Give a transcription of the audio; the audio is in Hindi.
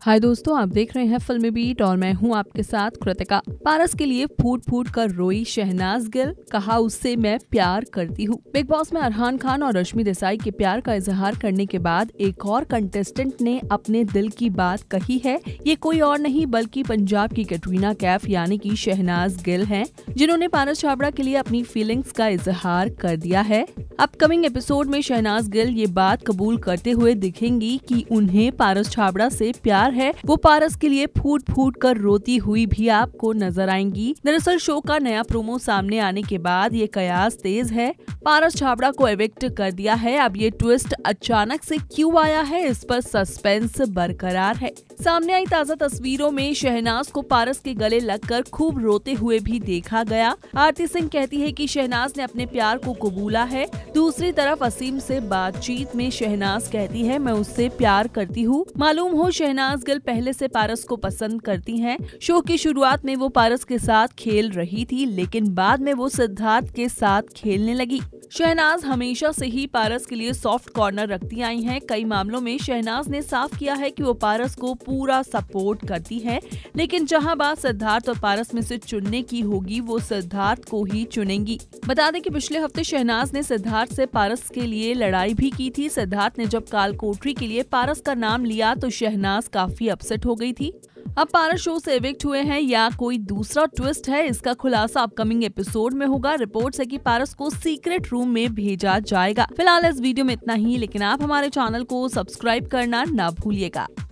हाय दोस्तों, आप देख रहे हैं फिल्मी बीट और मैं हूं आपके साथ कृतिका। पारस के लिए फूट फूट कर रोई शहनाज गिल, कहा उससे मैं प्यार करती हूं। बिग बॉस में अरहान खान और रश्मि देसाई के प्यार का इजहार करने के बाद एक और कंटेस्टेंट ने अपने दिल की बात कही है। ये कोई और नहीं बल्कि पंजाब की कैटरीना कैफ यानी कि शहनाज गिल हैं, जिन्होंने पारस छाबड़ा के लिए अपनी फीलिंग्स का इजहार कर दिया है। अपकमिंग एपिसोड में शहनाज गिल ये बात कबूल करते हुए दिखेंगी कि उन्हें पारस छाबड़ा से प्यार है। वो पारस के लिए फूट फूट कर रोती हुई भी आपको नजर आएंगी। दरअसल शो का नया प्रोमो सामने आने के बाद ये कयास तेज है। पारस छाबड़ा को एविक्ट कर दिया है। अब ये ट्विस्ट अचानक से क्यों आया है, इस पर सस्पेंस बरकरार है। सामने आई ताजा तस्वीरों में शहनाज को पारस के गले लगकर खूब रोते हुए भी देखा गया। आरती सिंह कहती है कि शहनाज ने अपने प्यार को कबूला है। दूसरी तरफ असीम से बातचीत में शहनाज कहती है मैं उससे प्यार करती हूँ। मालूम हो शहनाज गिल पहले से पारस को पसंद करती हैं। शो की शुरुआत में वो पारस के साथ खेल रही थी, लेकिन बाद में वो सिद्धार्थ के साथ खेलने लगी। शहनाज हमेशा से ही पारस के लिए सॉफ्ट कॉर्नर रखती आई हैं। कई मामलों में शहनाज ने साफ किया है कि वो पारस को पूरा सपोर्ट करती है, लेकिन जहां बात सिद्धार्थ और पारस में से चुनने की होगी वो सिद्धार्थ को ही चुनेंगी। बता दें कि पिछले हफ्ते शहनाज ने सिद्धार्थ से पारस के लिए लड़ाई भी की थी। सिद्धार्थ ने जब काल कोठरी के लिए पारस का नाम लिया तो शहनाज काफी अपसेट हो गई थी। अब पारस शो से एविक्ट हुए हैं या कोई दूसरा ट्विस्ट है, इसका खुलासा अपकमिंग एपिसोड में होगा। रिपोर्ट्स है कि पारस को सीक्रेट रूम में भेजा जाएगा। फिलहाल इस वीडियो में इतना ही, लेकिन आप हमारे चैनल को सब्सक्राइब करना ना भूलिएगा।